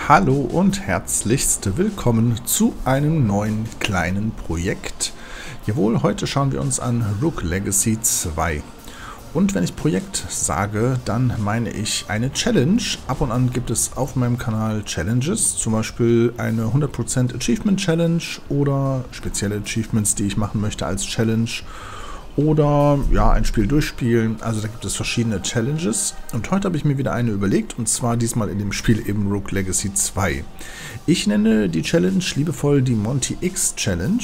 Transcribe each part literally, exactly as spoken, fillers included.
Hallo und herzlichst willkommen zu einem neuen kleinen Projekt. Jawohl, heute schauen wir uns an Rogue Legacy zwei. Und wenn ich Projekt sage, dann meine ich eine Challenge. Ab und an gibt es auf meinem Kanal Challenges, zum Beispiel eine hundert Prozent Achievement Challenge oder spezielle Achievements, die ich machen möchte als Challenge. Oder ja, ein Spiel durchspielen. Also da gibt es verschiedene Challenges. Und heute habe ich mir wieder eine überlegt. Und zwar diesmal in dem Spiel eben Rogue Legacy zwei. Ich nenne die Challenge liebevoll die Monty X Challenge.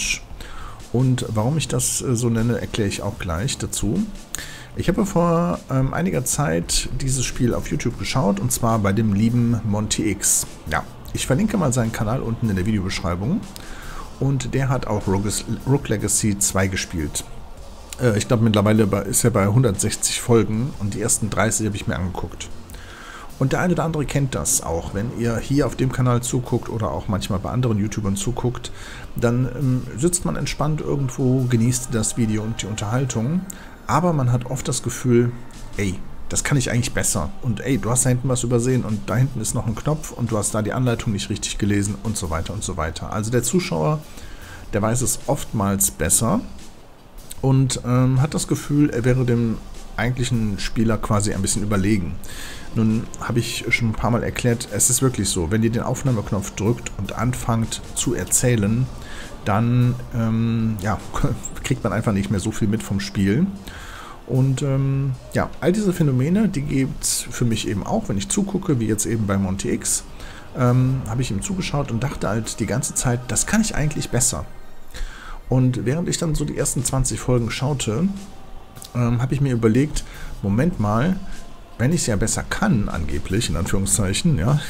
Und warum ich das so nenne, erkläre ich auch gleich dazu. Ich habe vor ähm, einiger Zeit dieses Spiel auf YouTube geschaut. Und zwar bei dem lieben Monty X. Ja, ich verlinke mal seinen Kanal unten in der Videobeschreibung. Und der hat auch Rogue, Rogue Legacy zwei gespielt. Ich glaube, mittlerweile ist er bei hundertsechzig Folgen und die ersten dreißig habe ich mir angeguckt. Und der eine oder andere kennt das auch. Wenn ihr hier auf dem Kanal zuguckt oder auch manchmal bei anderen YouTubern zuguckt, dann ähm, sitzt man entspannt irgendwo, genießt das Video und die Unterhaltung. Aber man hat oft das Gefühl, ey, das kann ich eigentlich besser. Und ey, du hast da hinten was übersehen und da hinten ist noch ein Knopf und du hast da die Anleitung nicht richtig gelesen und so weiter und so weiter. Also der Zuschauer, der weiß es oftmals besser. Und ähm, hat das Gefühl, er wäre dem eigentlichen Spieler quasi ein bisschen überlegen. Nun habe ich schon ein paar Mal erklärt, es ist wirklich so, wenn ihr den Aufnahmeknopf drückt und anfangt zu erzählen, dann ähm, ja, kriegt man einfach nicht mehr so viel mit vom Spiel. Und ähm, ja, all diese Phänomene, die gibt es für mich eben auch, wenn ich zugucke, wie jetzt eben bei Monty X, ähm, habe ich ihm zugeschaut und dachte halt die ganze Zeit, das kann ich eigentlich besser. Und während ich dann so die ersten zwanzig Folgen schaute, ähm, habe ich mir überlegt, Moment mal, wenn ich es ja besser kann, angeblich, in Anführungszeichen, ja,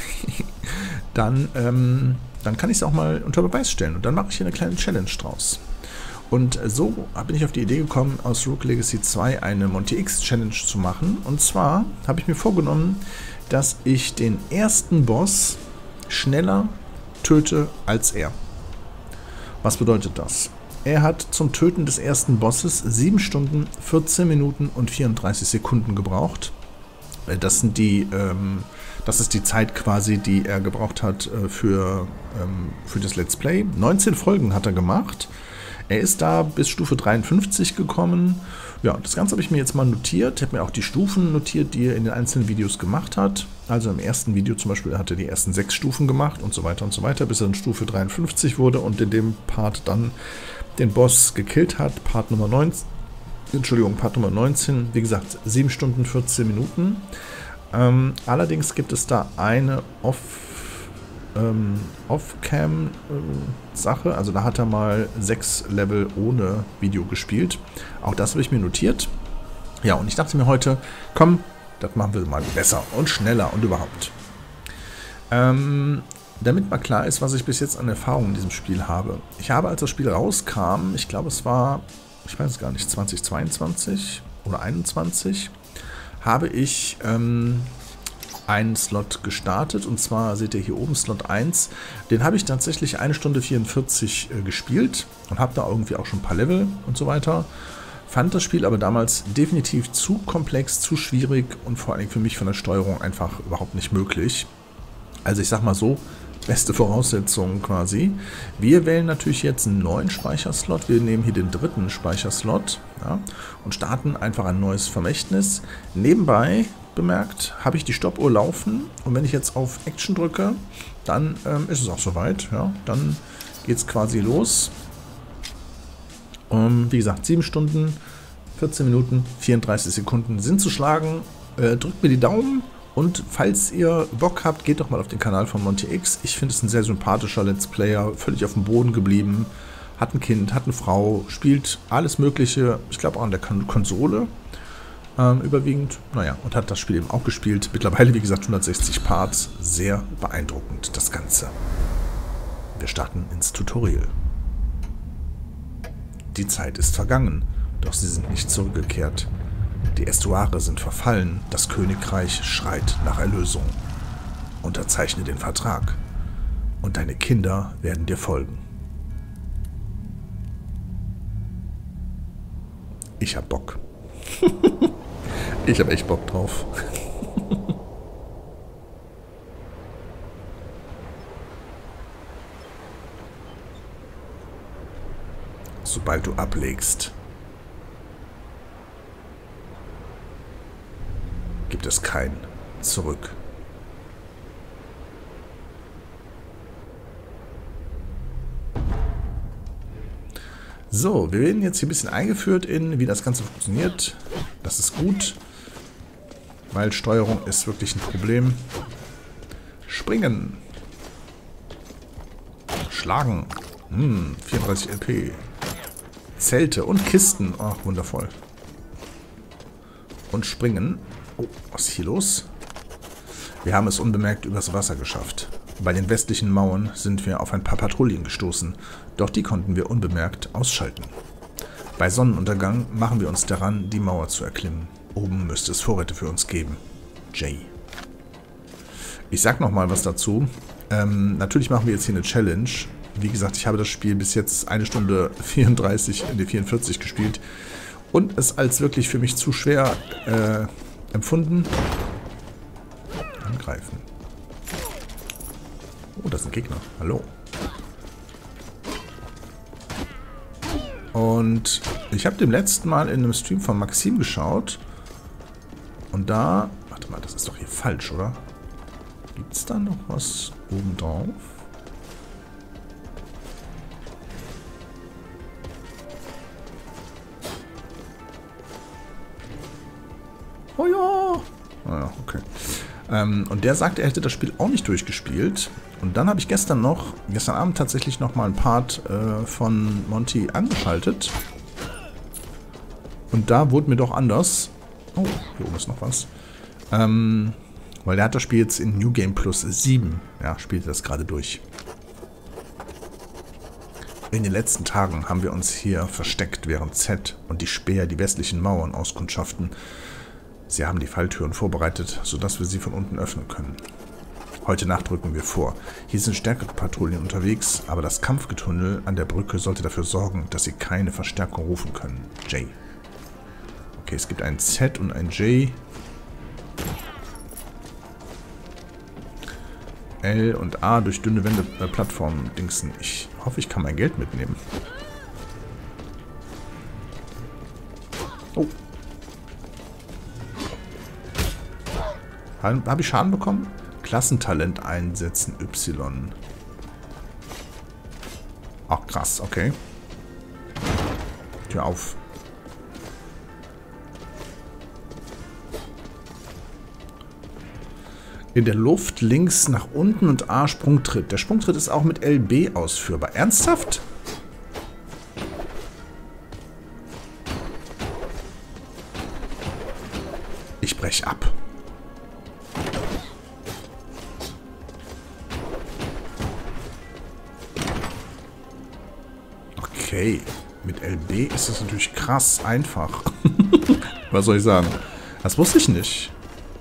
dann, ähm, dann kann ich es auch mal unter Beweis stellen. Und dann mache ich hier eine kleine Challenge draus. Und so bin ich auf die Idee gekommen, aus Rogue Legacy zwei eine Monty X Challenge zu machen. Und zwar habe ich mir vorgenommen, dass ich den ersten Boss schneller töte als er. Was bedeutet das? Er hat zum Töten des ersten Bosses sieben Stunden, vierzehn Minuten und vierunddreißig Sekunden gebraucht. Das sind die, ähm, das ist die Zeit quasi, die er gebraucht hat äh, für, ähm, für das Let's Play. neunzehn Folgen hat er gemacht. Er ist da bis Stufe dreiundfünfzig gekommen. Ja, das Ganze habe ich mir jetzt mal notiert. Ich habe mir auch die Stufen notiert, die er in den einzelnen Videos gemacht hat. Also im ersten Video zum Beispiel hat er die ersten sechs Stufen gemacht und so weiter und so weiter, bis er in Stufe dreiundfünfzig wurde und in dem Part dann den Boss gekillt hat. Part Nummer neunzehn, Entschuldigung, Part Nummer neunzehn, wie gesagt, sieben Stunden, vierzehn Minuten. Ähm, allerdings gibt es da eine Off, ähm, Off-Cam-Sache, also da hat er mal sechs Level ohne Video gespielt. Auch das habe ich mir notiert. Ja, und ich dachte mir heute, komm, das machen wir mal besser und schneller und überhaupt. Ähm, damit mal klar ist, was ich bis jetzt an Erfahrung in diesem Spiel habe. Ich habe, als das Spiel rauskam, ich glaube es war, ich weiß es gar nicht, zweitausendzweiundzwanzig oder einundzwanzig, habe ich ähm, einen Slot gestartet. Und zwar seht ihr hier oben Slot eins. Den habe ich tatsächlich eine Stunde vierundvierzig äh, gespielt und habe da irgendwie auch schon ein paar Level und so weiter. Fand das Spiel aber damals definitiv zu komplex, zu schwierig und vor allem für mich von der Steuerung einfach überhaupt nicht möglich. Also ich sag mal so, beste Voraussetzungen quasi. Wir wählen natürlich jetzt einen neuen Speicherslot. Wir nehmen hier den dritten Speicherslot, ja, und starten einfach ein neues Vermächtnis. Nebenbei bemerkt, habe ich die Stoppuhr laufen und wenn ich jetzt auf Action drücke, dann ähm, ist es auch soweit. Ja, dann geht es quasi los. Um, wie gesagt, sieben Stunden, vierzehn Minuten, vierunddreißig Sekunden sind zu schlagen. Äh, drückt mir die Daumen. Und falls ihr Bock habt, geht doch mal auf den Kanal von Monty X. Ich finde es ein sehr sympathischer Let's Player, völlig auf dem Boden geblieben, hat ein Kind, hat eine Frau, spielt alles Mögliche, ich glaube auch an der Kon Konsole ähm, überwiegend. Naja, und hat das Spiel eben auch gespielt. Mittlerweile, wie gesagt, hundertsechzig Parts, sehr beeindruckend das Ganze. Wir starten ins Tutorial. Die Zeit ist vergangen, doch sie sind nicht zurückgekehrt. Die Estuare sind verfallen, das Königreich schreit nach Erlösung. Unterzeichne den Vertrag und deine Kinder werden dir folgen. Ich hab Bock. Ich hab echt Bock drauf. sobald du ablegst, gibt es kein Zurück. So, wir werden jetzt hier ein bisschen eingeführt in, wie das Ganze funktioniert. Das ist gut, weil Steuerung ist wirklich ein Problem. Springen. Schlagen. Hm, vierunddreißig L P. Zelte und Kisten. Ach, wundervoll. Und springen. Oh, was ist hier los? Wir haben es unbemerkt übers Wasser geschafft. Bei den westlichen Mauern sind wir auf ein paar Patrouillen gestoßen, doch die konnten wir unbemerkt ausschalten. Bei Sonnenuntergang machen wir uns daran, die Mauer zu erklimmen. Oben müsste es Vorräte für uns geben. Jay. Ich sag nochmal was dazu. Ähm, natürlich machen wir jetzt hier eine Challenge. Wie gesagt, ich habe das Spiel bis jetzt eine Stunde vierunddreißig, in die vierundvierzig gespielt und es als wirklich für mich zu schwer äh, empfunden. Angreifen. Oh, das ist ein Gegner. Hallo. Und ich habe dem letzten Mal in einem Stream von Maxim geschaut. Und da... Warte mal, das ist doch hier falsch, oder? Gibt es da noch was oben drauf? Oh ja! Ah ja, okay. Ähm, und der sagte, er hätte das Spiel auch nicht durchgespielt. Und dann habe ich gestern noch, gestern Abend tatsächlich noch mal ein Part äh, von Monty angeschaltet. Und da wurde mir doch anders. Oh, hier oben ist noch was. Ähm, weil der hat das Spiel jetzt in New Game Plus sieben. Ja, spielt das gerade durch. In den letzten Tagen haben wir uns hier versteckt, während Z und die Späher die westlichen Mauern auskundschaften. Sie haben die Falltüren vorbereitet, sodass wir sie von unten öffnen können. Heute Nacht rücken wir vor. Hier sind stärkere Patrouillen unterwegs, aber das Kampfgetunnel an der Brücke sollte dafür sorgen, dass sie keine Verstärkung rufen können. J. Okay, es gibt ein Z und ein J. L und A durch dünne Wände, äh, Plattformen, Dingsen. Ich hoffe, ich kann mein Geld mitnehmen. Oh. Habe ich Schaden bekommen? Klassentalent einsetzen, Y. Ach, krass, okay. Tür auf. In der Luft links nach unten und A Sprungtritt. Der Sprungtritt ist auch mit L B ausführbar. Ernsthaft? Ich brech ab. Okay, mit L B ist das natürlich krass einfach. Was soll ich sagen? Das wusste ich nicht.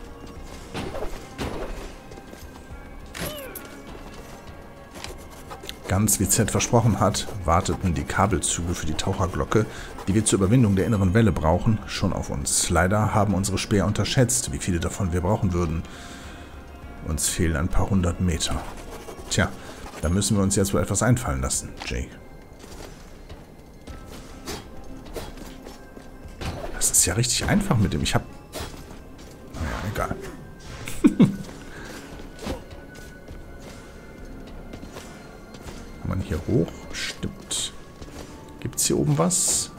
Ganz wie Z versprochen hat, warteten die Kabelzüge für die Taucherglocke, die wir zur Überwindung der inneren Welle brauchen, schon auf uns. Leider haben unsere Späher unterschätzt, wie viele davon wir brauchen würden. Uns fehlen ein paar hundert Meter. Tja, da müssen wir uns jetzt wohl etwas einfallen lassen, Jay. Das ist ja richtig einfach mit dem. Ich hab... Naja, egal. Kann man hier hoch? Stimmt. Gibt's hier oben was?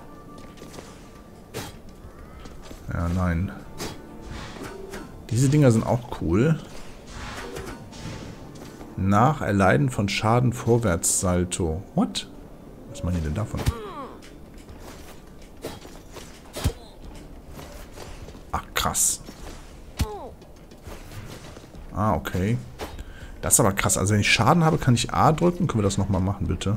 Ja, nein. Diese Dinger sind auch cool. Nach Erleiden von Schaden Vorwärtssalto. What? Was meinen die denn davon? Krass. Ah, okay. Das ist aber krass. Also wenn ich Schaden habe, kann ich A drücken. Können wir das nochmal machen, bitte?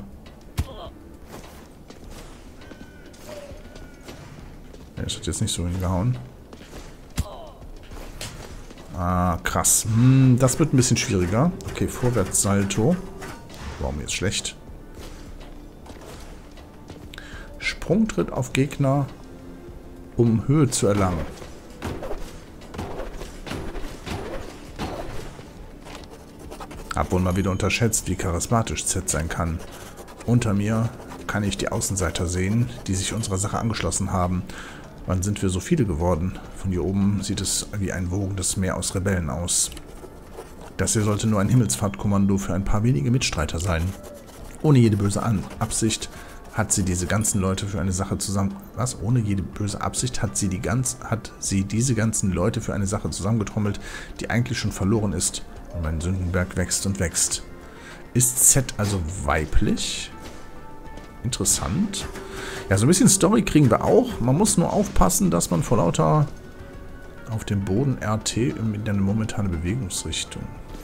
Ja, das hat jetzt nicht so hingehauen. Ah, krass. Hm, das wird ein bisschen schwieriger. Okay, Vorwärtssalto. Warum jetzt schlecht? Sprungtritt auf Gegner, um Höhe zu erlangen. Hab wohl mal wieder unterschätzt, wie charismatisch Z sein kann. Unter mir kann ich die Außenseiter sehen, die sich unserer Sache angeschlossen haben. Wann sind wir so viele geworden? Von hier oben sieht es wie ein wogendes Meer aus Rebellen aus. Das hier sollte nur ein Himmelsfahrtkommando für ein paar wenige Mitstreiter sein. Ohne jede böse An- Absicht hat sie diese ganzen Leute für eine Sache zusammen... Was? Ohne jede böse Absicht hat sie, die ganz, hat sie diese ganzen Leute für eine Sache zusammengetrommelt, die eigentlich schon verloren ist. Und mein Sündenberg wächst und wächst. Ist Z also weiblich? Interessant. Ja, so ein bisschen Story kriegen wir auch. Man muss nur aufpassen, dass man vor lauter auf dem Boden R T in eine momentane Bewegungsrichtung.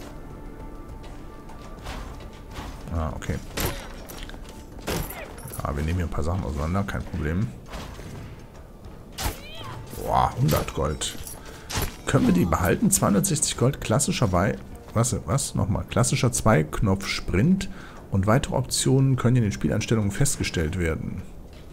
Ah, okay. Ah, wir nehmen hier ein paar Sachen auseinander, kein Problem. Boah, hundert Gold. Können wir die behalten? zweihundertsechzig Gold, klassischer bei... Was? Was? Nochmal. Klassischer zwei-Knopf-Sprint und weitere Optionen können in den Spieleinstellungen festgestellt werden.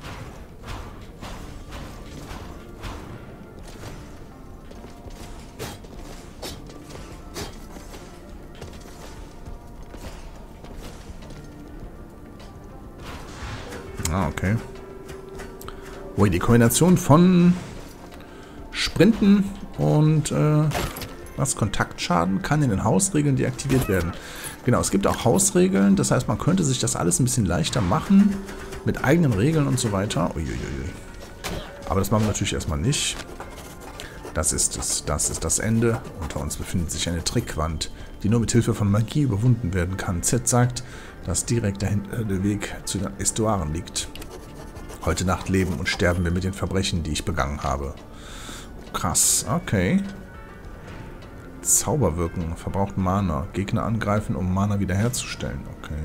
Ah, okay. Ui, die Kombination von Sprinten und äh, was? Kontaktschaden kann in den Hausregeln deaktiviert werden. Genau, es gibt auch Hausregeln, das heißt, man könnte sich das alles ein bisschen leichter machen, mit eigenen Regeln und so weiter. Uiuiui. Aber das machen wir natürlich erstmal nicht. Das ist es. Das ist das Ende. Unter uns befindet sich eine Trickwand, die nur mit Hilfe von Magie überwunden werden kann. Z sagt, dass direkt dahinter der Weg zu den Estuaren liegt. Heute Nacht leben und sterben wir mit den Verbrechen, die ich begangen habe. Krass, okay. Zauberwirken, verbraucht Mana. Gegner angreifen, um Mana wiederherzustellen. Okay.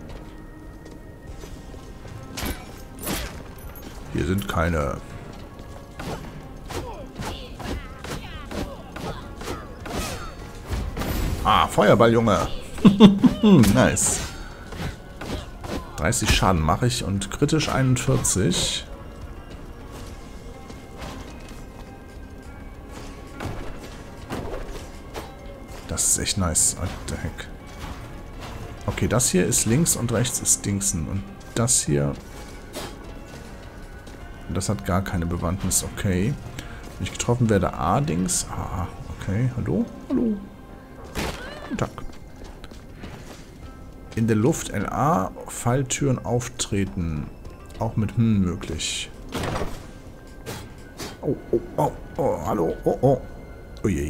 Hier sind keine... Ah, Feuerball, Junge. Nice. dreißig Schaden mache ich und kritisch einundvierzig. Das ist echt nice. What the heck. Okay, das hier ist links und rechts ist Dingsen. Und das hier... Das hat gar keine Bewandtnis. Okay. Wenn ich getroffen werde, A-Dings. Ah, okay. Hallo? Hallo. Guten Tag. In der Luft L A, Falltüren auftreten. Auch mit hm möglich. Oh, oh, oh, oh, hallo, oh, oh. Oh je.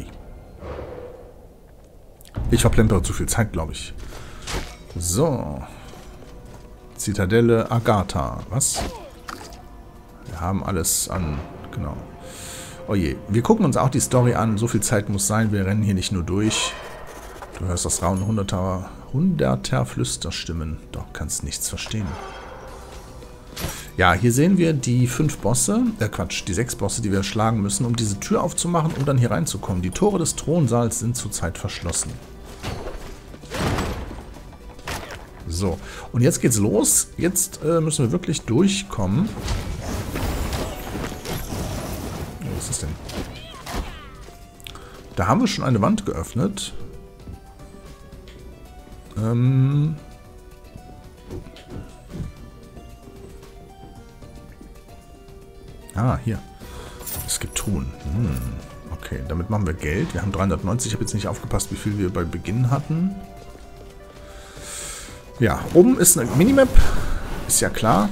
Ich verplempere zu viel Zeit, glaube ich. So. Zitadelle Agatha. Was? Wir haben alles an... Genau. Oh je. Wir gucken uns auch die Story an. So viel Zeit muss sein. Wir rennen hier nicht nur durch. Du hörst das Raunen hunderter, hunderter Flüsterstimmen. Doch kannst nichts verstehen. Ja, hier sehen wir die fünf Bosse. Äh, Quatsch. Die sechs Bosse, die wir schlagen müssen, um diese Tür aufzumachen, um dann hier reinzukommen. Die Tore des Thronsaals sind zurzeit verschlossen. So, und jetzt geht's los. Jetzt äh, müssen wir wirklich durchkommen. Was ist das denn? Da haben wir schon eine Wand geöffnet. Ähm... Ah, hier. Es gibt Truhen. Hm. Okay, damit machen wir Geld. Wir haben dreihundertneunzig. Ich habe jetzt nicht aufgepasst, wie viel wir bei Beginn hatten. Ja, oben ist eine Minimap. Ist ja klar.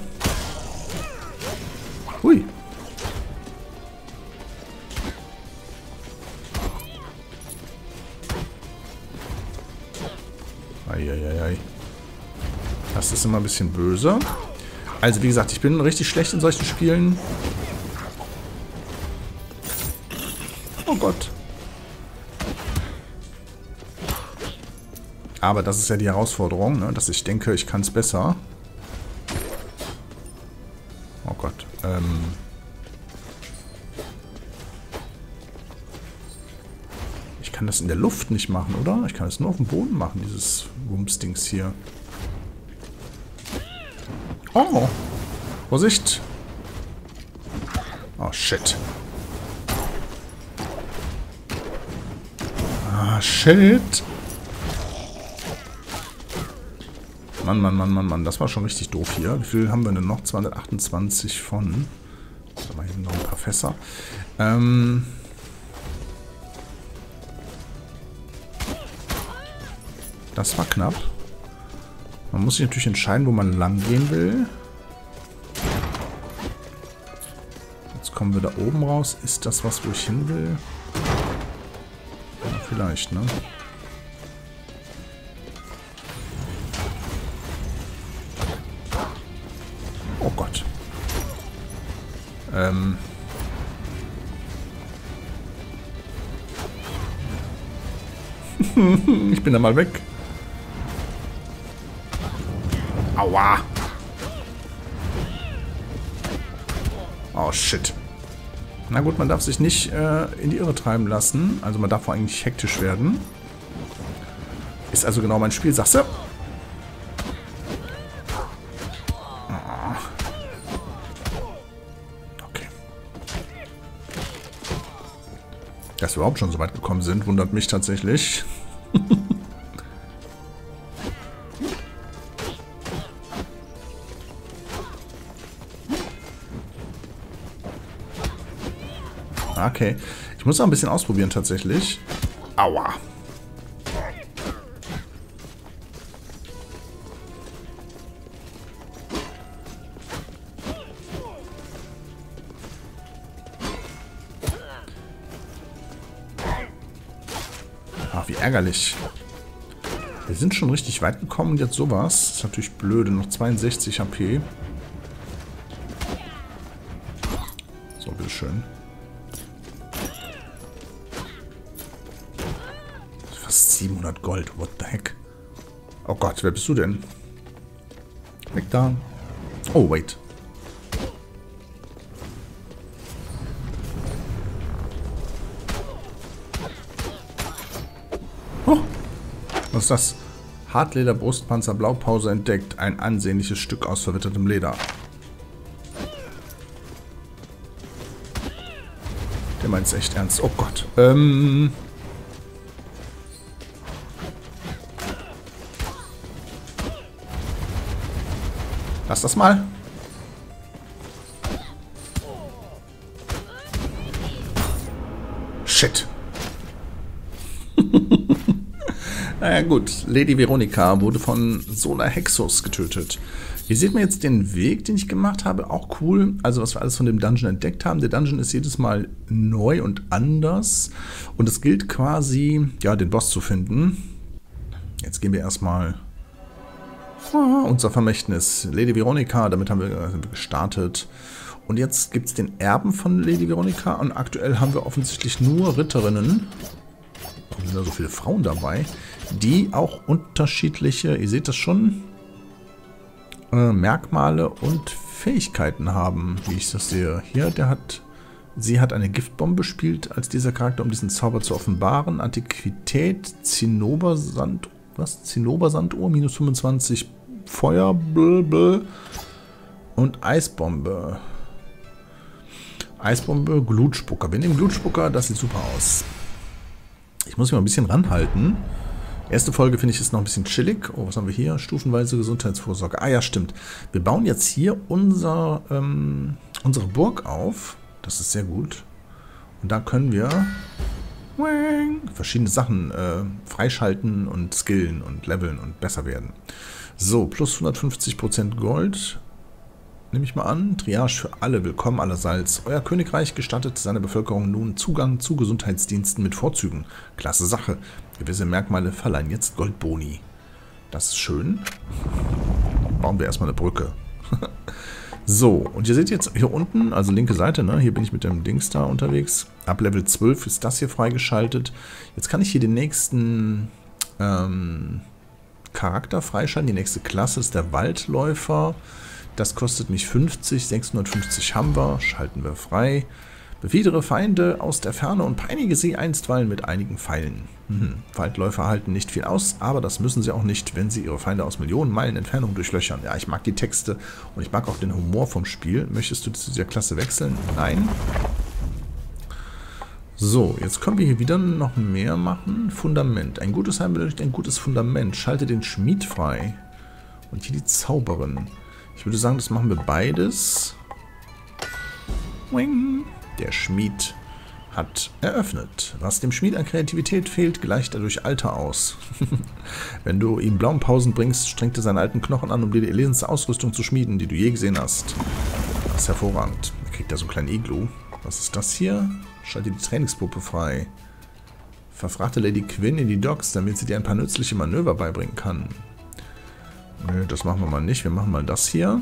Hui. Eieiei. Das ist immer ein bisschen böse. Also wie gesagt, ich bin richtig schlecht in solchen Spielen. Oh Gott. Aber das ist ja die Herausforderung, ne? Dass ich denke, ich kann es besser. Oh Gott. Ähm ich kann das in der Luft nicht machen, oder? Ich kann es nur auf dem Boden machen, dieses Wumsdings hier. Oh. Vorsicht. Oh, shit. Ah, shit. Mann, Mann, Mann, Mann, Mann. Das war schon richtig doof hier. Wie viel haben wir denn noch? zweihundertachtundzwanzig von... Da war hier noch ein paar Fässer. Ähm... Das war knapp. Man muss sich natürlich entscheiden, wo man lang gehen will. Jetzt kommen wir da oben raus. Ist das was, wo ich hin will? Ja, vielleicht, ne? Oh Gott. Ähm... Ich bin da mal weg. Aua. Oh, shit. Na gut, man darf sich nicht äh, in die Irre treiben lassen. Also man darf eigentlich hektisch werden. Ist also genau mein Spiel, sagst du? Okay. Dass wir überhaupt schon so weit gekommen sind, wundert mich tatsächlich. Okay. Ich muss auch ein bisschen ausprobieren tatsächlich. Aua. Ach, wie ärgerlich. Wir sind schon richtig weit gekommen und jetzt sowas. Das ist natürlich blöde. Noch zweiundsechzig H P. So, bitteschön. siebenhundert Gold, what the heck? Oh Gott, wer bist du denn? Weg da. Oh, wait. Oh, was ist das? Hartleder, Brustpanzer, Blaupause entdeckt. Ein ansehnliches Stück aus verwittertem Leder. Der meint es echt ernst. Oh Gott. Ähm... Lass das mal. Shit. Naja gut, Lady Veronica wurde von Solar Hexus getötet. Ihr seht mir jetzt den Weg, den ich gemacht habe, auch cool. Also was wir alles von dem Dungeon entdeckt haben. Der Dungeon ist jedes Mal neu und anders. Und es gilt quasi, ja, den Boss zu finden. Jetzt gehen wir erstmal... Ah, unser Vermächtnis, Lady Veronica, damit haben wir gestartet. Und jetzt gibt es den Erben von Lady Veronica und aktuell haben wir offensichtlich nur Ritterinnen. Da sind ja so viele Frauen dabei, die auch unterschiedliche, ihr seht das schon, äh, Merkmale und Fähigkeiten haben, wie ich das sehe. Hier, der hat, sie hat eine Giftbombe spielt als dieser Charakter, um diesen Zauber zu offenbaren. Antiquität, Zinnobersand, was? Zinnobersanduhr, minus fünfundzwanzig Feuer, blablabla. Und Eisbombe. Eisbombe, Glutspucker. Wir nehmen Glutspucker, das sieht super aus. Ich muss mich mal ein bisschen ranhalten. Erste Folge finde ich ist noch ein bisschen chillig. Oh, was haben wir hier? Stufenweise Gesundheitsvorsorge. Ah ja, stimmt. Wir bauen jetzt hier unser, ähm, unsere Burg auf. Das ist sehr gut. Und da können wir verschiedene Sachen äh, freischalten und skillen und leveln und besser werden. So, plus hundertfünfzig Prozent Gold. Nehme ich mal an. Triage für alle. Willkommen allerseits. Euer Königreich gestattet seiner Bevölkerung nun Zugang zu Gesundheitsdiensten mit Vorzügen. Klasse Sache. Gewisse Merkmale verleihen jetzt Goldboni. Das ist schön. Bauen wir erstmal eine Brücke. So, und ihr seht jetzt hier unten, also linke Seite, ne? Hier bin ich mit dem Dings da unterwegs. Ab Level zwölf ist das hier freigeschaltet. Jetzt kann ich hier den nächsten ähm, Charakter freischalten. Die nächste Klasse ist der Waldläufer. Das kostet mich fünfzig, sechshundertfünfzig haben wir. Schalten wir frei. Befiedere Feinde aus der Ferne und peinige sie einstweilen mit einigen Pfeilen. Mhm. Waldläufer halten nicht viel aus, aber das müssen sie auch nicht, wenn sie ihre Feinde aus Millionen Meilen Entfernung durchlöchern. Ja, ich mag die Texte und ich mag auch den Humor vom Spiel. Möchtest du zu dieser Klasse wechseln? Nein. So, jetzt können wir hier wieder noch mehr machen. Fundament. Ein gutes Heim benötigt ein gutes Fundament. Schalte den Schmied frei. Und hier die Zauberin. Ich würde sagen, das machen wir beides. Wing. Der Schmied hat eröffnet. Was dem Schmied an Kreativität fehlt, gleicht er durch Alter aus. Wenn du ihm Blaupausen bringst, strengt er seine alten Knochen an, um dir die erlesenste Ausrüstung zu schmieden, die du je gesehen hast. Das ist hervorragend. Da kriegt er so einen kleinen Iglu. Was ist das hier? Schalte die Trainingspuppe frei. Verfrachte Lady Quinn in die Docks, damit sie dir ein paar nützliche Manöver beibringen kann. Nö, das machen wir mal nicht. Wir machen mal das hier.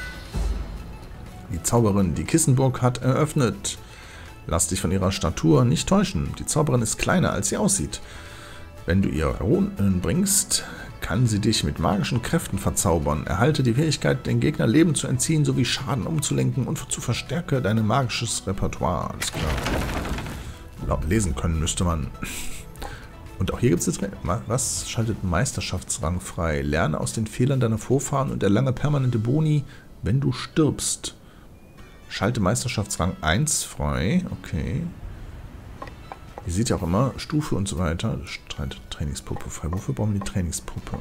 Die Zauberin, die Kissenburg, hat eröffnet. Lass dich von ihrer Statur nicht täuschen. Die Zauberin ist kleiner, als sie aussieht. Wenn du ihr Runen bringst, kann sie dich mit magischen Kräften verzaubern. Erhalte die Fähigkeit, den Gegner Leben zu entziehen, sowie Schaden umzulenken und zu verstärke dein magisches Repertoire. Alles klar. Lesen können müsste man. Und auch hier gibt es jetzt... Was? Schaltet Meisterschaftsrang frei. Lerne aus den Fehlern deiner Vorfahren und erlange permanente Boni, wenn du stirbst. Schalte Meisterschaftsrang eins frei. Okay. Ihr seht ja auch immer, Stufe und so weiter. Trainingspuppe frei. Wofür brauchen wir die Trainingspuppe?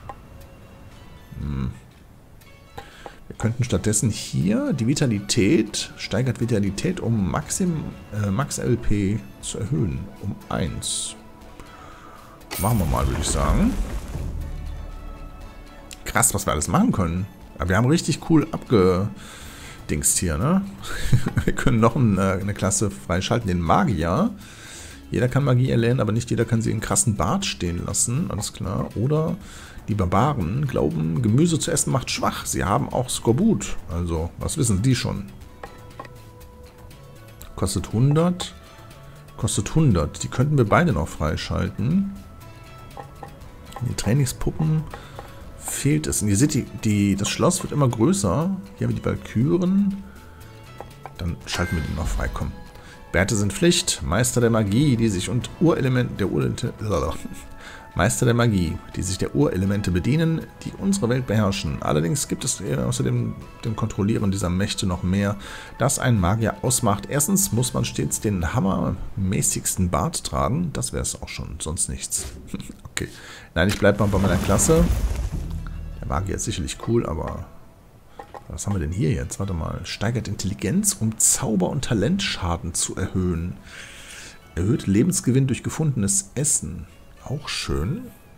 Hm. Wir könnten stattdessen hier die Vitalität, steigert Vitalität um Maxim, äh, Max L P zu erhöhen. Um eins. Machen wir mal, würde ich sagen. Krass, was wir alles machen können. Aber wir haben richtig cool abgedingst hier, ne? Wir können noch eine, eine Klasse freischalten, den Magier. Jeder kann Magie erlernen, aber nicht jeder kann sie in krassen Bart stehen lassen. Alles klar. Oder die Barbaren glauben, Gemüse zu essen macht schwach. Sie haben auch Skorbut. Also, was wissen die schon? Kostet hundert. Kostet hundert. Die könnten wir beide noch freischalten. Die Trainingspuppen fehlt es. Und ihr seht, die, die, das Schloss wird immer größer. Hier haben wir die Walküren. Dann schalten wir die noch frei. Komm. Bärte sind Pflicht. Meister der Magie, die sich und Urelement der Urelemente, Meister der Magie, die sich der Urelemente bedienen, die unsere Welt beherrschen. Allerdings gibt es außerdem dem Kontrollieren dieser Mächte noch mehr, das einen Magier ausmacht. Erstens muss man stets den hammermäßigsten Bart tragen. Das wäre es auch schon, sonst nichts. Okay. Nein, ich bleibe mal bei meiner Klasse. Der Magier ist sicherlich cool, aber... Was haben wir denn hier jetzt? Warte mal. Steigert Intelligenz, um Zauber- und Talentschaden zu erhöhen. Erhöht Lebensgewinn durch gefundenes Essen. Auch schön.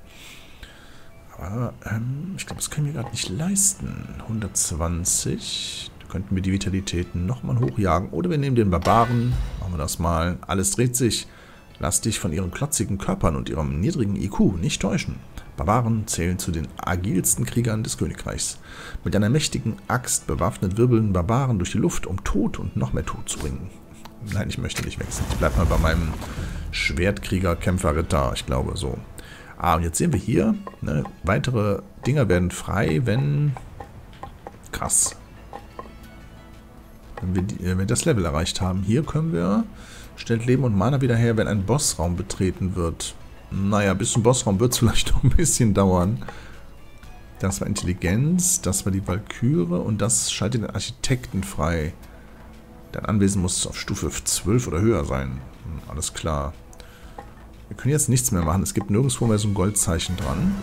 Aber ähm, ich glaube, das können wir gerade nicht leisten. hundertzwanzig. Da könnten wir die Vitalitäten nochmal hochjagen. Oder wir nehmen den Barbaren. Machen wir das mal. Alles dreht sich. Lass dich von ihren klotzigen Körpern und ihrem niedrigen I Q nicht täuschen. Barbaren zählen zu den agilsten Kriegern des Königreichs. Mit einer mächtigen Axt bewaffnet wirbeln Barbaren durch die Luft, um Tod und noch mehr Tod zu bringen. Nein, ich möchte nicht wechseln. Ich bleibe mal bei meinem Schwertkrieger, Kämpfer, Ritter, ich glaube so. Ah, und jetzt sehen wir hier, ne, weitere Dinger werden frei, wenn... Krass. Wenn wir, die, wenn wir das Level erreicht haben. Hier können wir... Stellt Leben und Mana wieder her, wenn ein Bossraum betreten wird. Naja, bis zum Bossraum wird es vielleicht noch ein bisschen dauern. Das war Intelligenz, das war die Walküre und das schaltet den Architekten frei. Dein Anwesen muss auf Stufe zwölf oder höher sein. Alles klar. Wir können jetzt nichts mehr machen. Es gibt nirgendwo mehr so ein Goldzeichen dran.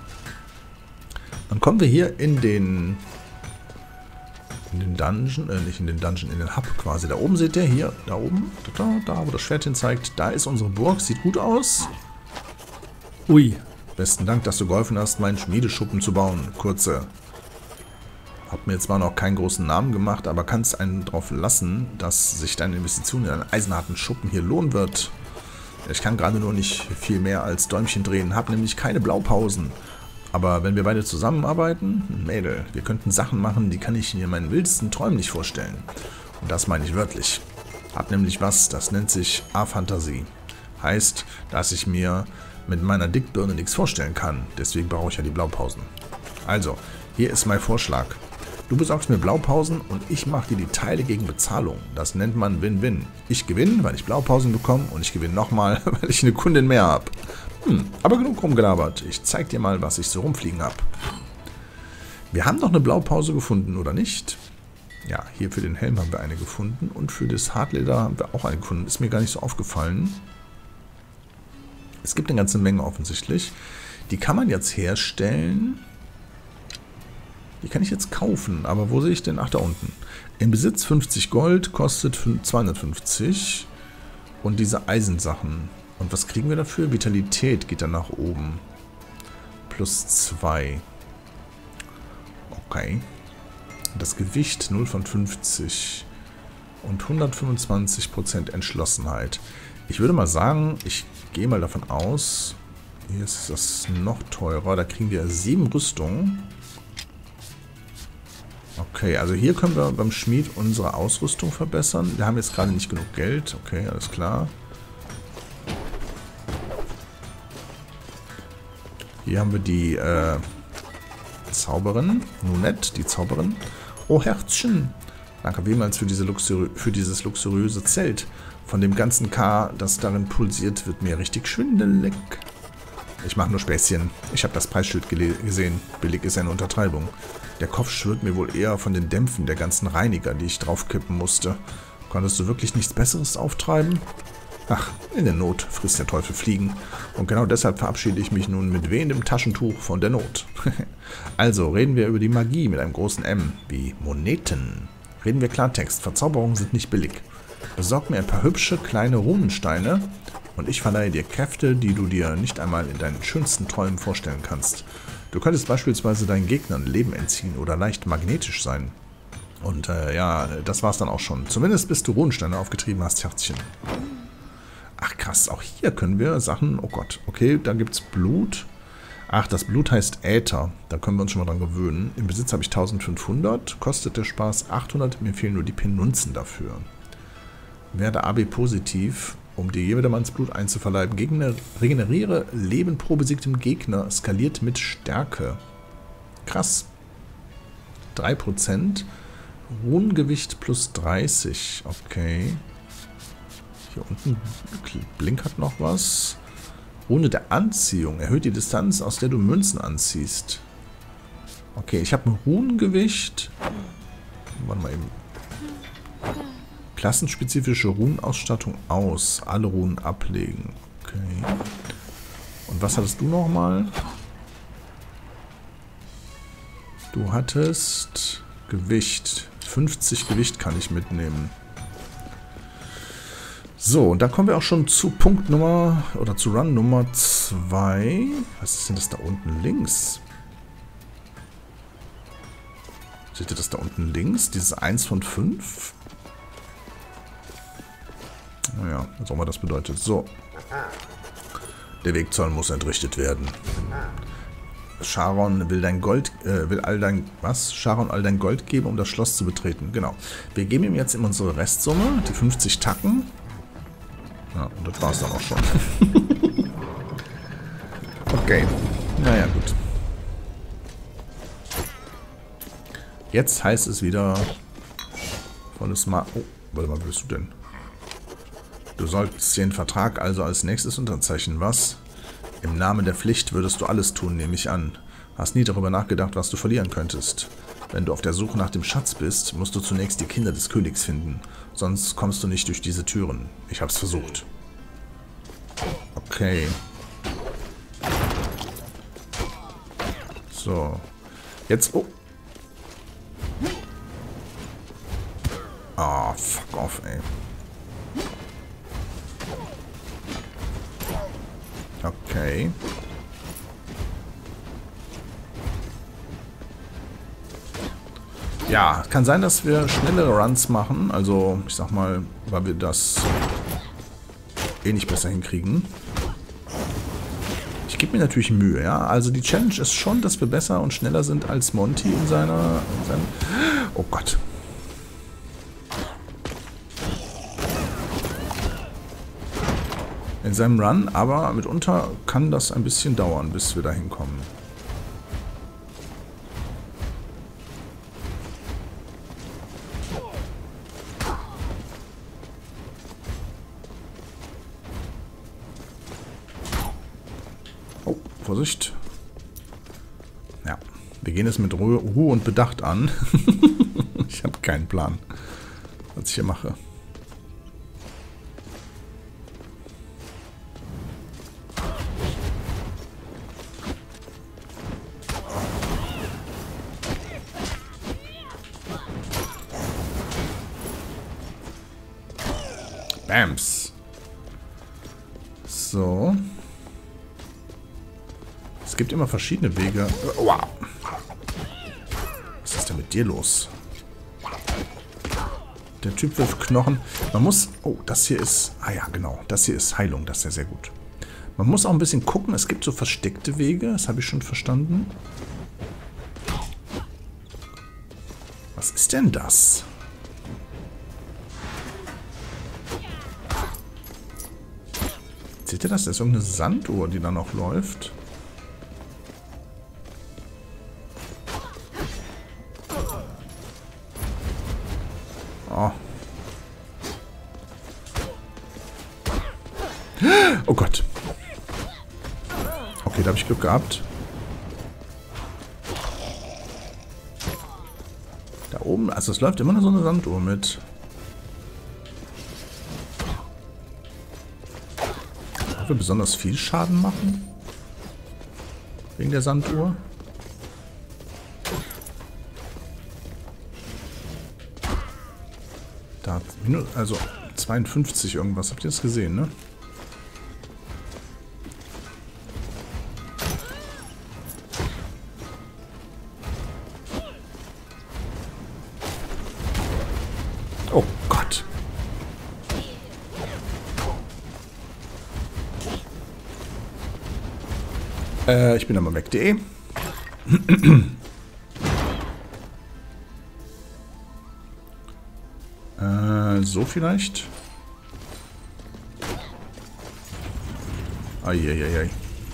Dann kommen wir hier in den... In den Dungeon, äh, nicht in den Dungeon, in den Hub quasi. Da oben seht ihr, hier, da oben, da, da, wo das Schwert hin zeigt, da ist unsere Burg. Sieht gut aus. Ui, besten Dank, dass du geholfen hast, meinen Schmiedeschuppen zu bauen. Kurze. Hab mir zwar noch keinen großen Namen gemacht, aber kannst einen drauf lassen, dass sich deine Investition in einen eisenharten Schuppen hier lohnen wird. Ich kann gerade nur nicht viel mehr als Däumchen drehen, hab nämlich keine Blaupausen. Aber wenn wir beide zusammenarbeiten, Mädel, wir könnten Sachen machen, die kann ich mir in meinen wildesten Träumen nicht vorstellen. Und das meine ich wörtlich. Hab nämlich was, das nennt sich A-Fantasie. Heißt, dass ich mir mit meiner Dickbirne nichts vorstellen kann. Deswegen brauche ich ja die Blaupausen. Also, hier ist mein Vorschlag. Du besorgst mir Blaupausen und ich mache dir die Teile gegen Bezahlung. Das nennt man Win-Win. Ich gewinne, weil ich Blaupausen bekomme und ich gewinne nochmal, weil ich eine Kundin mehr habe. Hm, aber genug rumgelabert. Ich zeig dir mal, was ich so rumfliegen habe. Wir haben noch eine Blaupause gefunden, oder nicht? Ja, hier für den Helm haben wir eine gefunden und für das Hartleder haben wir auch eine gefunden. Ist mir gar nicht so aufgefallen. Es gibt eine ganze Menge offensichtlich. Die kann man jetzt herstellen. Die kann ich jetzt kaufen, aber wo sehe ich denn? Ach, da unten. Im Besitz fünfzig Gold, kostet zweihundertfünfzig. Und diese Eisensachen. Und was kriegen wir dafür? Vitalität geht dann nach oben. Plus zwei. Okay. Das Gewicht null von fünfzig. Und hundertfünfundzwanzig Prozent Entschlossenheit. Ich würde mal sagen, ich gehe mal davon aus, hier ist das noch teurer. Da kriegen wir sieben Rüstungen. Okay, also hier können wir beim Schmied unsere Ausrüstung verbessern. Wir haben jetzt gerade nicht genug Geld. Okay, alles klar. Hier haben wir die äh, Zauberin. Nunette, die Zauberin. Oh, Herzchen. Danke vielmals für, diese Luxuri für dieses luxuriöse Zelt. Von dem ganzen K, das darin pulsiert, wird mir richtig schwindelig. Ich mache nur Späßchen. Ich habe das Preisschild gesehen. Billig ist eine Untertreibung. Der Kopf schwirrt mir wohl eher von den Dämpfen der ganzen Reiniger, die ich draufkippen musste. Konntest du wirklich nichts Besseres auftreiben? Ach, in der Not frisst der Teufel Fliegen. Und genau deshalb verabschiede ich mich nun mit wehendem Taschentuch von der Not. Also, reden wir über die Magie mit einem großen M, wie Moneten. Reden wir Klartext, Verzauberungen sind nicht billig. Besorg mir ein paar hübsche kleine Runensteine und ich verleihe dir Kräfte, die du dir nicht einmal in deinen schönsten Träumen vorstellen kannst. Du könntest beispielsweise deinen Gegnern Leben entziehen oder leicht magnetisch sein. Und äh, ja, das war's dann auch schon. Zumindest bis du Runensteine aufgetrieben hast, Herzchen. Ach krass, auch hier können wir Sachen... Oh Gott, okay, da gibt's Blut. Ach, das Blut heißt Äther. Da können wir uns schon mal dran gewöhnen. Im Besitz habe ich eintausendfünfhundert, kostet der Spaß achthundert, mir fehlen nur die Penunzen dafür. Werde A B positiv, um dir jedermanns Blut einzuverleiben. Gegner, regeneriere Leben pro besiegtem Gegner, skaliert mit Stärke. Krass. drei Prozent. Runengewicht plus dreißig. Okay. Hier unten blinkert noch was. Rune der Anziehung. Erhöht die Distanz, aus der du Münzen anziehst. Okay, ich habe ein Runengewicht. Warte mal eben. Klassenspezifische Runenausstattung aus. Alle Runen ablegen. Okay. Und was hattest du nochmal? Du hattest Gewicht. fünfzig Gewicht kann ich mitnehmen. So, und da kommen wir auch schon zu Punkt Nummer, oder zu Run Nummer zwei. Was ist denn das da unten links? Seht ihr das da unten links? Dieses eins von fünf? Naja, was auch immer das bedeutet. So. Der Wegzoll muss entrichtet werden. Charon will dein Gold, äh, will all dein, was? Charon all dein Gold geben, um das Schloss zu betreten. Genau. Wir geben ihm jetzt in unsere Restsumme, die fünfzig Tacken. Ja, und das war's dann auch schon. Okay. Naja, gut. Jetzt heißt es wieder volles Ma... Oh, warte mal, wo bist du denn? Du sollst den Vertrag also als nächstes unterzeichnen, was? Im Namen der Pflicht würdest du alles tun, nehme ich an. Hast nie darüber nachgedacht, was du verlieren könntest. Wenn du auf der Suche nach dem Schatz bist, musst du zunächst die Kinder des Königs finden. Sonst kommst du nicht durch diese Türen. Ich hab's versucht. Okay. So. Jetzt... Oh. Ah, oh, fuck off, ey. Okay. Ja, kann sein, dass wir schnellere Runs machen. Also, ich sag mal, weil wir das eh nicht besser hinkriegen. Ich gebe mir natürlich Mühe, ja. Also die Challenge ist schon, dass wir besser und schneller sind als Monty in seiner... In seinem oh Gott. In seinem Run, aber mitunter kann das ein bisschen dauern, bis wir da hinkommen. Oh, Vorsicht. Ja, wir gehen es mit Ruhe, Ruhe und Bedacht an. Ich habe keinen Plan, was ich hier mache. Bams. So. Es gibt immer verschiedene Wege. Wow. Was ist denn mit dir los? Der Typ wirft Knochen. Man muss... Oh, das hier ist... Ah ja, genau. Das hier ist Heilung. Das ist ja sehr gut. Man muss auch ein bisschen gucken. Es gibt so versteckte Wege. Das habe ich schon verstanden. Was ist denn das? Seht ihr das? Das ist irgendeine Sanduhr, die da noch läuft. Oh. Oh Gott. Okay, da habe ich Glück gehabt. Da oben, also es läuft immer noch so eine Sanduhr mit. Ob wir besonders viel Schaden machen? Wegen der Sanduhr? Da, also zweiundfünfzig irgendwas. Habt ihr das gesehen, ne? Oh Gott. Äh, ich bin aber weg.de. äh, so vielleicht. Eieiei.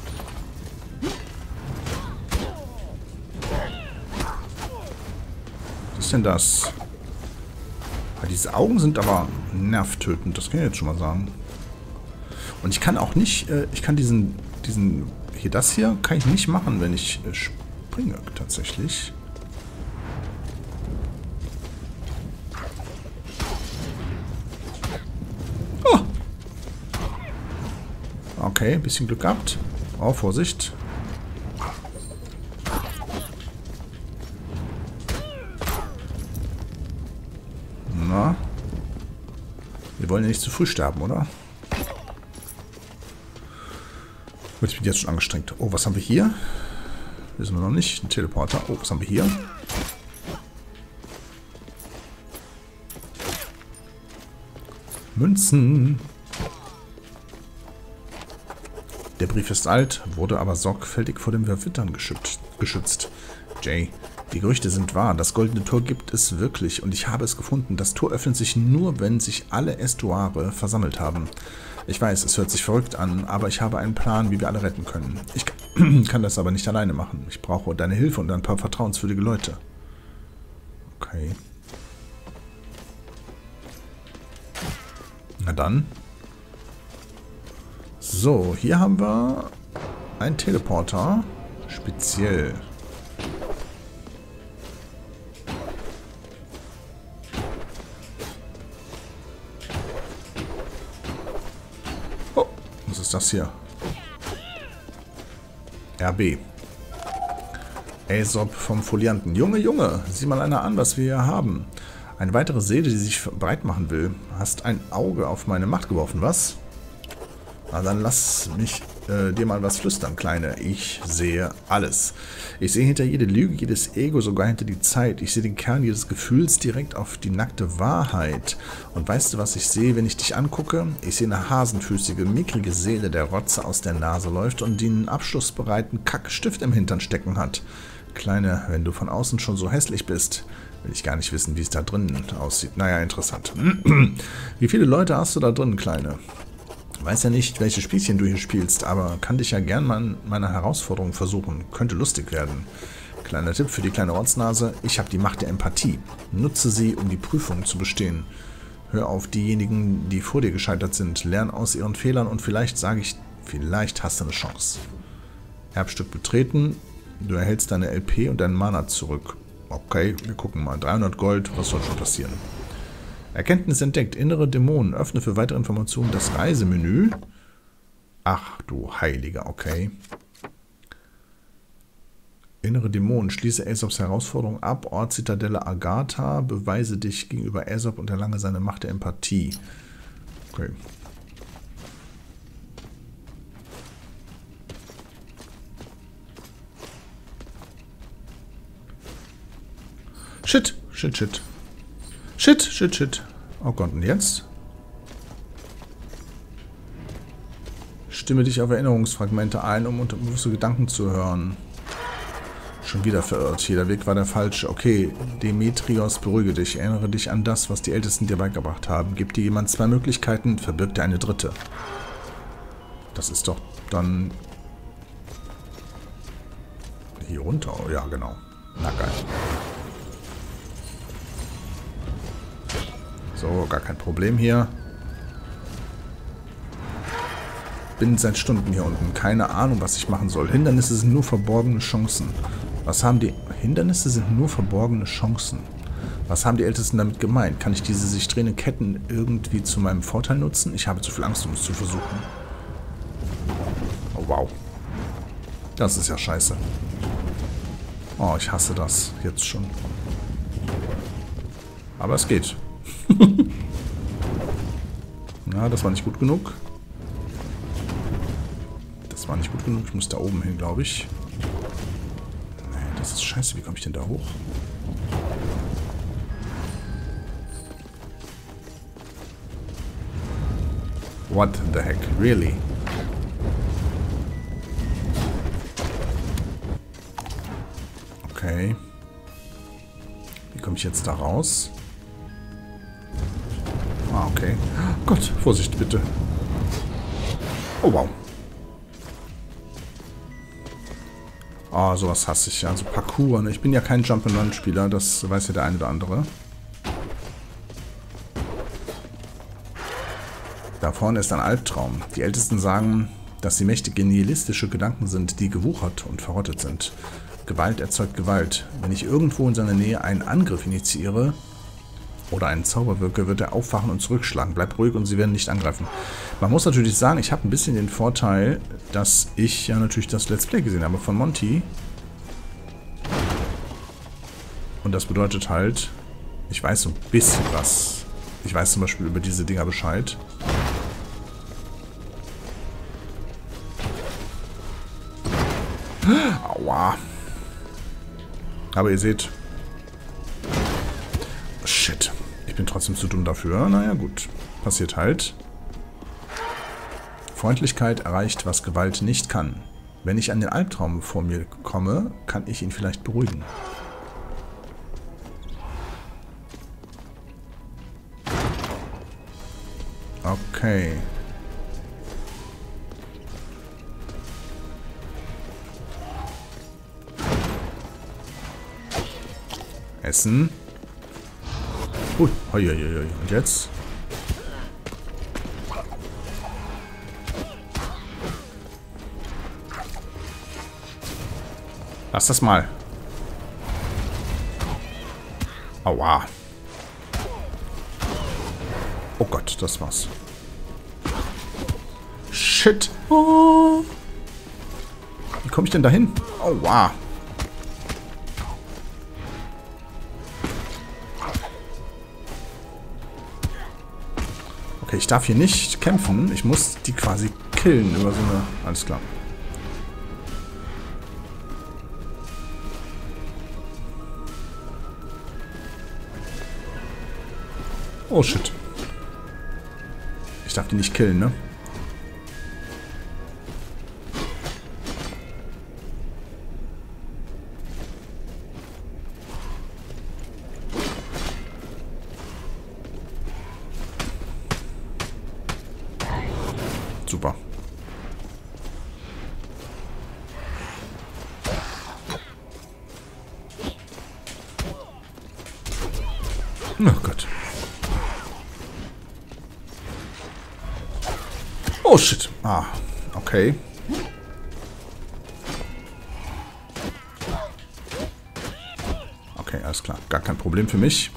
Was ist denn das? Diese Augen sind aber nervtötend, das kann ich jetzt schon mal sagen. Und ich kann auch nicht, äh, ich kann diesen, diesen, hier das hier, kann ich nicht machen, wenn ich äh, springe, tatsächlich. Oh. Okay, ein bisschen Glück gehabt. Oh, Vorsicht. Na? Wir wollen ja nicht zu früh sterben, oder? Ich bin jetzt schon angestrengt. Oh, was haben wir hier? Wissen wir noch nicht. Ein Teleporter. Oh, was haben wir hier? Münzen. Der Brief ist alt, wurde aber sorgfältig vor dem Verwittern geschützt. Jay, die Gerüchte sind wahr. Das goldene Tor gibt es wirklich und ich habe es gefunden. Das Tor öffnet sich nur, wenn sich alle Estuare versammelt haben. Ich weiß, es hört sich verrückt an, aber ich habe einen Plan, wie wir alle retten können. Ich kann das aber nicht alleine machen. Ich brauche deine Hilfe und ein paar vertrauenswürdige Leute. Okay. Na dann. So, hier haben wir einen Teleporter. Speziell. Oh, was ist das hier? R B. Aesop vom Folianten. Junge, Junge, sieh mal einer an, was wir hier haben. Eine weitere Seele, die sich breit machen will. Hast ein Auge auf meine Macht geworfen, was? Na dann lass mich äh, dir mal was flüstern, Kleine. Ich sehe alles. Ich sehe hinter jede Lüge, jedes Ego, sogar hinter die Zeit. Ich sehe den Kern jedes Gefühls direkt auf die nackte Wahrheit. Und weißt du, was ich sehe, wenn ich dich angucke? Ich sehe eine hasenfüßige, mickrige Seele, der Rotze aus der Nase läuft und die einen abschlussbereiten Kackstift im Hintern stecken hat. Kleine, wenn du von außen schon so hässlich bist, will ich gar nicht wissen, wie es da drinnen aussieht. Naja, interessant. Wie viele Leute hast du da drin, Kleine? Weiß ja nicht, welche Spielchen du hier spielst, aber kann dich ja gern mal meine Herausforderung versuchen. Könnte lustig werden. Kleiner Tipp für die kleine Rotznase. Ich habe die Macht der Empathie. Nutze sie, um die Prüfung zu bestehen. Hör auf diejenigen, die vor dir gescheitert sind. Lern aus ihren Fehlern und vielleicht sage ich, vielleicht hast du eine Chance. Erbstück betreten. Du erhältst deine L P und deinen Mana zurück. Okay, wir gucken mal. dreihundert Gold, was soll schon passieren? Erkenntnis entdeckt. Innere Dämonen. Öffne für weitere Informationen das Reisemenü. Ach du Heiliger, okay. Innere Dämonen. Schließe Aesops Herausforderung ab. Ort Zitadelle Agatha. Beweise dich gegenüber Aesop und erlange seine Macht der Empathie. Okay. Shit, shit, shit. Shit, shit, shit. Oh Gott, und jetzt? Stimme dich auf Erinnerungsfragmente ein, um unterbewusste Gedanken zu hören. Schon wieder verirrt. Hier, der Weg war der falsche. Okay, Demetrios, beruhige dich. Erinnere dich an das, was die Ältesten dir beigebracht haben. Gib dir jemand zwei Möglichkeiten, verbirgt dir eine dritte. Das ist doch dann... Hier runter. Oh, ja, genau. Na geil. So, gar kein Problem hier. Bin seit Stunden hier unten. Keine Ahnung, was ich machen soll. Hindernisse sind nur verborgene Chancen. Was haben die... Hindernisse sind nur verborgene Chancen. Was haben die Ältesten damit gemeint? Kann ich diese sich drehenden Ketten irgendwie zu meinem Vorteil nutzen? Ich habe zu viel Angst, um es zu versuchen. Oh, wow. Das ist ja scheiße. Oh, ich hasse das. Jetzt schon. Aber es geht. Na, das war nicht gut genug. Das war nicht gut genug. Ich muss da oben hin, glaube ich. Nee, das ist scheiße. Wie komme ich denn da hoch? What the heck? Really? Okay. Wie komme ich jetzt da raus? Ah, okay. Gott, Vorsicht bitte. Oh, wow. Ah, sowas hasse ich. Also Parkour, ne? Ich bin ja kein Jump-and-Run-Spieler, das weiß ja der eine oder andere. Da vorne ist ein Albtraum. Die Ältesten sagen, dass die mächtige nihilistische Gedanken sind, die gewuchert und verrottet sind. Gewalt erzeugt Gewalt. Wenn ich irgendwo in seiner Nähe einen Angriff initiiere oder einen Zauber wirke, wird er aufwachen und zurückschlagen. Bleibt ruhig und sie werden nicht angreifen. Man muss natürlich sagen, ich habe ein bisschen den Vorteil, dass ich ja natürlich das Let's Play gesehen habe von Monty. Und das bedeutet halt, ich weiß so ein bisschen was. Ich weiß zum Beispiel über diese Dinger Bescheid. Aua. Aber ihr seht... Shit. Ich bin trotzdem zu dumm dafür. Naja, gut. Passiert halt. Freundlichkeit erreicht, was Gewalt nicht kann. Wenn ich an den Albtraum vor mir komme, kann ich ihn vielleicht beruhigen. Okay. Essen. Ui, hoi, hoi, hoi. Und jetzt? Lass das mal. Aua. Oh Gott, das war's. Shit. Oh. Wie komme ich denn da hin? Aua. Okay, ich darf hier nicht kämpfen. Ich muss die quasi killen über so eine... Alles klar. Oh, shit. Ich darf die nicht killen, ne? Super. Oh Gott. Oh shit. Ah, okay. Okay, alles klar. Gar kein Problem für mich.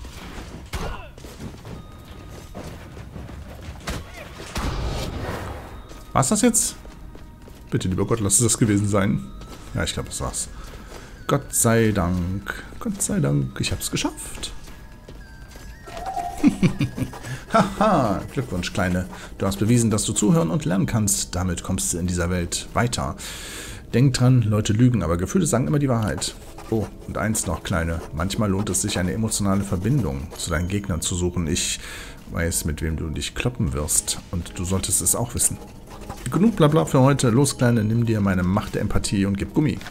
War's das jetzt? Bitte, lieber Gott, lass es das gewesen sein. Ja, ich glaube, das war's. Gott sei Dank. Gott sei Dank. Ich hab's geschafft. Haha, Glückwunsch, Kleine. Du hast bewiesen, dass du zuhören und lernen kannst. Damit kommst du in dieser Welt weiter. Denk dran, Leute lügen, aber Gefühle sagen immer die Wahrheit. Oh, und eins noch, Kleine. Manchmal lohnt es sich, eine emotionale Verbindung zu deinen Gegnern zu suchen. Ich weiß, mit wem du dich kloppen wirst. Und du solltest es auch wissen. Genug Blabla für heute. Los, Kleine, nimm dir meine Macht der Empathie und gib Gummi.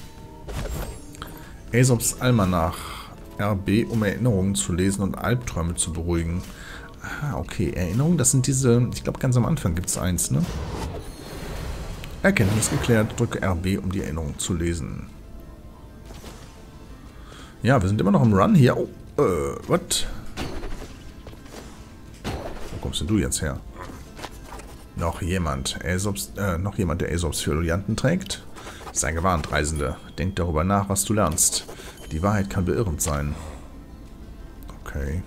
Aesops Almanach. R B, um Erinnerungen zu lesen und Albträume zu beruhigen. Ah, okay. Erinnerungen, das sind diese... Ich glaube, ganz am Anfang gibt es eins, ne? Erkenntnis geklärt. Drücke R B, um die Erinnerung zu lesen. Ja, wir sind immer noch im Run hier. Oh, äh, what? Wo kommst denn du jetzt her? Noch jemand. Aesops, äh, noch jemand, der Aesops Folianten trägt? Sei gewarnt, Reisende. Denk darüber nach, was du lernst. Die Wahrheit kann beirrend sein. Okay.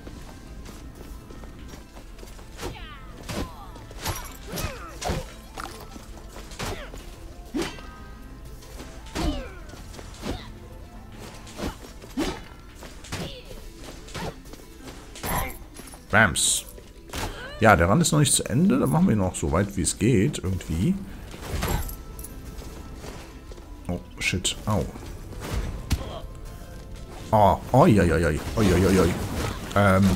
Bams. Ja, der Rand ist noch nicht zu Ende. Dann machen wir ihn noch so weit, wie es geht. Irgendwie. Oh, shit. Au. Oh, oi, oi, oi, oi, oi, oi, oi. Ähm.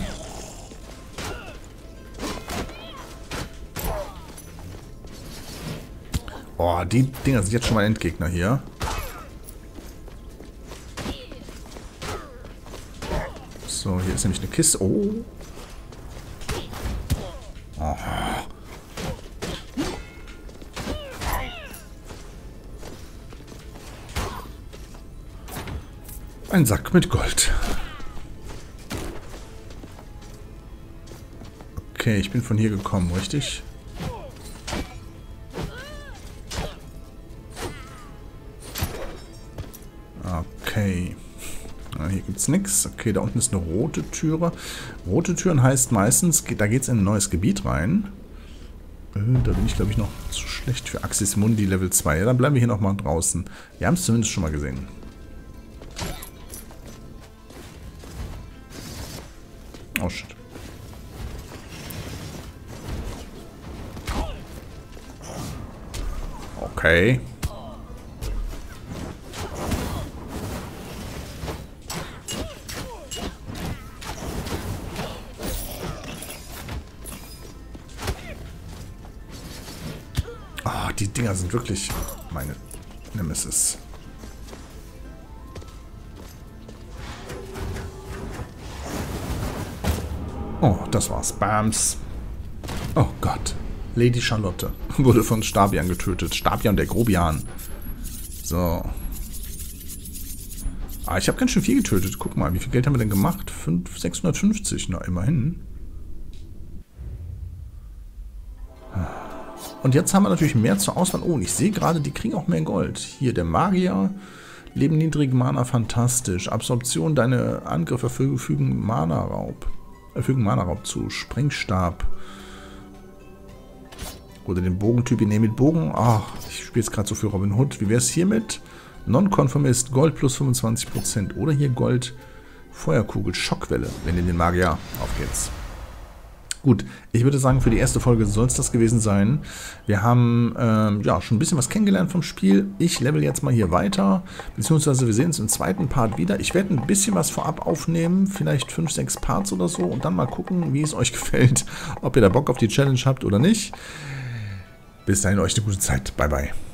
Oh, die Dinger sind jetzt schon mal Endgegner hier. So, hier ist nämlich eine Kiste. Oh. Oh. Ein Sack mit Gold. Okay, ich bin von hier gekommen, richtig? Okay. Ja, hier gibt es nichts. Okay, da unten ist eine rote Türe. Rote Türen heißt meistens, da geht es in ein neues Gebiet rein. Äh, da bin ich, glaube ich, noch zu schlecht für Axis Mundi Level zwei. Ja, dann bleiben wir hier nochmal draußen. Wir haben es zumindest schon mal gesehen. Oh, shit. Okay. Oh, die Dinger sind wirklich meine Nemesis. Oh, das war's. Bams. Oh Gott. Lady Charlotte wurde von Stabian getötet. Stabian, der Grobian. So. Ah, ich habe ganz schön viel getötet. Guck mal, wie viel Geld haben wir denn gemacht? sechshundertfünfzig, na immerhin. Und jetzt haben wir natürlich mehr zur Auswahl. Oh, und ich sehe gerade, die kriegen auch mehr Gold. Hier, der Magier. Leben niedrigen Mana, fantastisch. Absorption, deine Angriffe fügen Mana-Raub. Fügen Mana-Raub zu. Sprengstab. Oder den Bogentyp. Ich nehme mit Bogen. Ach, ich spiele jetzt gerade so für Robin Hood. Wie wäre es hiermit? Non-Konformist, Gold plus fünfundzwanzig Prozent. Oder hier Gold, Feuerkugel, Schockwelle. Wenn in den Magier. Auf geht's. Gut, ich würde sagen, für die erste Folge soll es das gewesen sein. Wir haben ähm, ja schon ein bisschen was kennengelernt vom Spiel. Ich level jetzt mal hier weiter, beziehungsweise wir sehen uns im zweiten Part wieder. Ich werde ein bisschen was vorab aufnehmen, vielleicht fünf, sechs Parts oder so und dann mal gucken, wie es euch gefällt, ob ihr da Bock auf die Challenge habt oder nicht. Bis dahin euch eine gute Zeit. Bye, bye.